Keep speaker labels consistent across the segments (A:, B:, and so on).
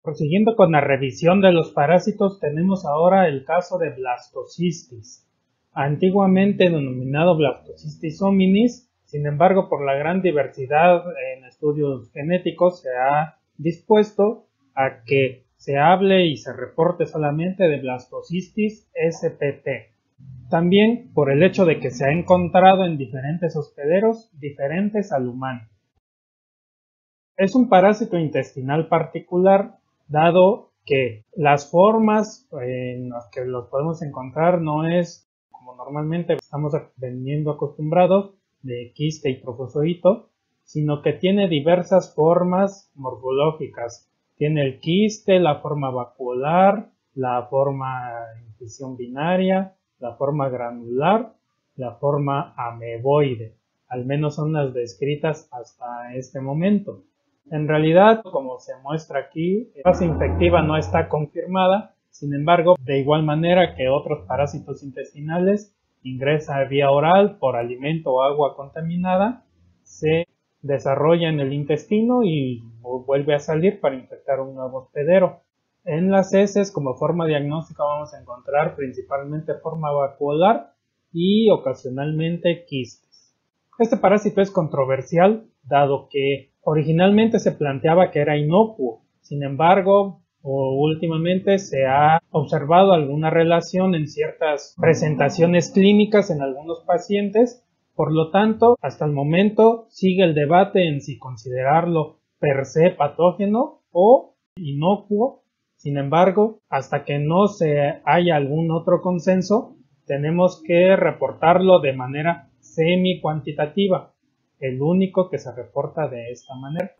A: Prosiguiendo con la revisión de los parásitos, tenemos ahora el caso de Blastocystis, antiguamente denominado Blastocystis hominis. Sin embargo, por la gran diversidad en estudios genéticos, se ha dispuesto a que se hable y se reporte solamente de Blastocystis spp. También por el hecho de que se ha encontrado en diferentes hospederos diferentes al humano. Es un parásito intestinal particular, dado que las formas en las que los podemos encontrar no es como normalmente estamos veniendo acostumbrados, de quiste y trofozoito, sino que tiene diversas formas morfológicas. Tiene el quiste, la forma vacuolar, la forma incisión binaria, la forma granular, la forma ameboide. Al menos son las descritas hasta este momento. En realidad, como se muestra aquí, la fase infectiva no está confirmada. Sin embargo, de igual manera que otros parásitos intestinales, ingresa vía oral por alimento o agua contaminada, se desarrolla en el intestino y vuelve a salir para infectar un nuevo hospedero. En las heces, como forma diagnóstica, vamos a encontrar principalmente forma vacuolar y ocasionalmente quistes. Este parásito es controversial, dado que originalmente se planteaba que era inocuo. Sin embargo, últimamente se ha observado alguna relación en ciertas presentaciones clínicas en algunos pacientes. Por lo tanto, hasta el momento sigue el debate en si considerarlo per se patógeno o inocuo. Sin embargo, hasta que no se haya algún otro consenso, tenemos que reportarlo de manera semi-cuantitativa, el único que se reporta de esta manera.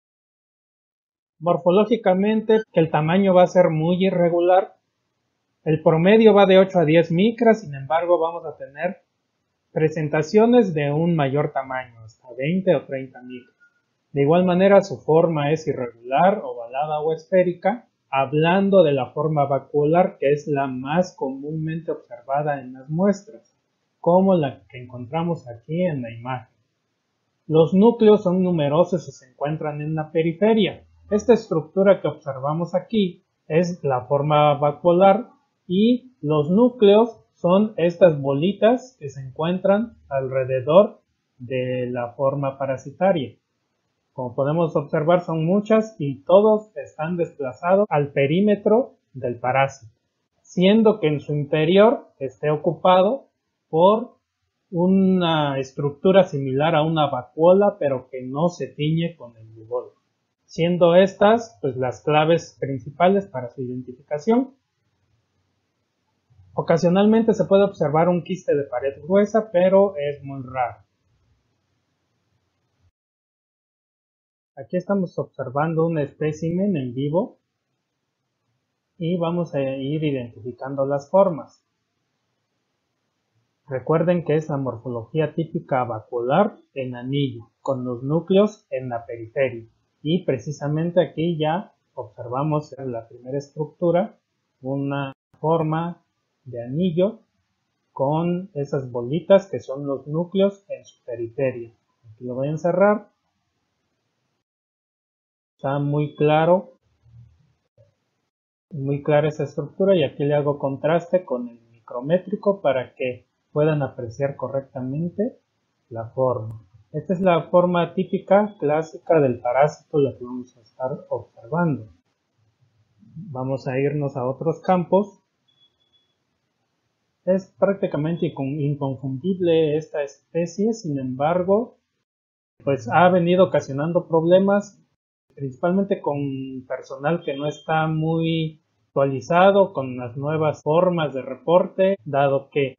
A: Morfológicamente, el tamaño va a ser muy irregular. El promedio va de 8 a 10 micras, sin embargo vamos a tener presentaciones de un mayor tamaño, hasta 20 o 30 micras. De igual manera, su forma es irregular, ovalada o esférica, hablando de la forma vacuolar, que es la más comúnmente observada en las muestras, como la que encontramos aquí en la imagen. Los núcleos son numerosos y se encuentran en la periferia. Esta estructura que observamos aquí es la forma vacuolar y los núcleos son estas bolitas que se encuentran alrededor de la forma parasitaria. Como podemos observar, son muchas y todos están desplazados al perímetro del parásito, siendo que en su interior esté ocupado por una estructura similar a una vacuola, pero que no se tiñe con el bubol, siendo estas pues las claves principales para su identificación. Ocasionalmente se puede observar un quiste de pared gruesa, pero es muy raro. Aquí estamos observando un espécimen en vivo y vamos a ir identificando las formas. Recuerden que es la morfología típica vacuolar en anillo, con los núcleos en la periferia. Y precisamente aquí ya observamos en la primera estructura una forma de anillo con esas bolitas que son los núcleos en su periferia. Aquí lo voy a encerrar. Está muy clara esa estructura y aquí le hago contraste con el micrométrico para que puedan apreciar correctamente la forma. Esta es la forma típica, clásica del parásito, la que vamos a estar observando. Vamos a irnos a otros campos. Es prácticamente inconfundible esta especie, sin embargo, pues ha venido ocasionando problemas, principalmente con personal que no está muy actualizado con las nuevas formas de reporte, dado que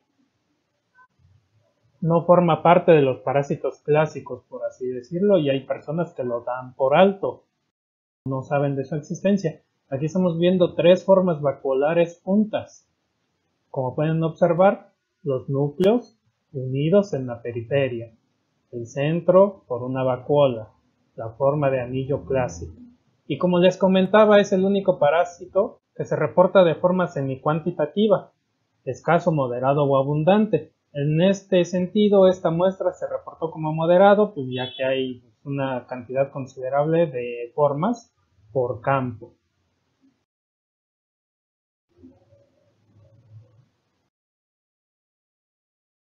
A: no forma parte de los parásitos clásicos, por así decirlo, y hay personas que lo dan por alto, no saben de su existencia. Aquí estamos viendo tres formas vacuolares juntas. Como pueden observar, los núcleos unidos en la periferia, el centro por una vacuola, la forma de anillo clásico. Y como les comentaba, es el único parásito que se reporta de forma semicuantitativa, escaso, moderado o abundante. En este sentido, esta muestra se reportó como moderado, pues ya que hay una cantidad considerable de formas por campo.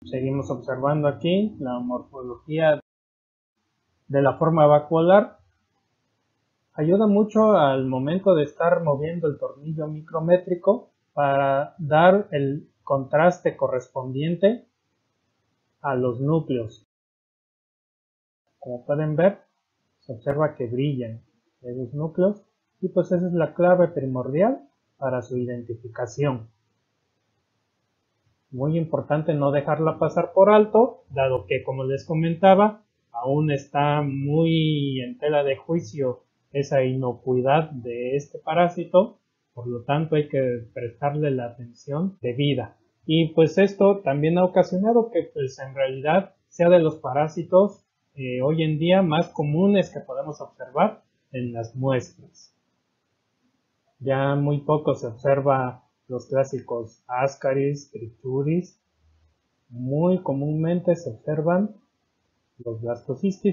A: Seguimos observando aquí la morfología de la forma vacuolar. Ayuda mucho al momento de estar moviendo el tornillo micrométrico para dar el contraste correspondiente a los núcleos. Como pueden ver, se observa que brillan esos núcleos y pues esa es la clave primordial para su identificación. Muy importante no dejarla pasar por alto, dado que, como les comentaba, aún está muy en tela de juicio esa inocuidad de este parásito, por lo tanto hay que prestarle la atención debida. Y pues esto también ha ocasionado que pues en realidad sea de los parásitos hoy en día más comunes que podemos observar en las muestras. Ya muy poco se observa los clásicos Ascaris, Trichuris. Muy comúnmente se observan los blastocystis.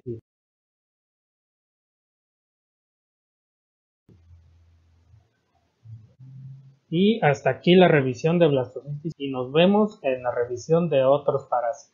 A: Y hasta aquí la revisión de blastocystis y nos vemos en la revisión de otros parásitos.